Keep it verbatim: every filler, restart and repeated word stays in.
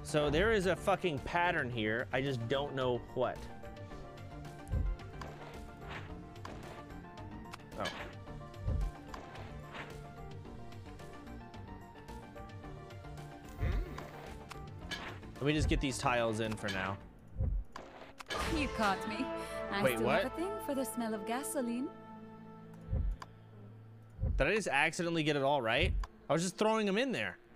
So there is a fucking pattern here. I just don't know what. Oh. Let me just get these tiles in for now. You caught me. I Wait, still what? have a thing for the smell of gasoline. Did I just accidentally get it all right? I was just throwing them in there.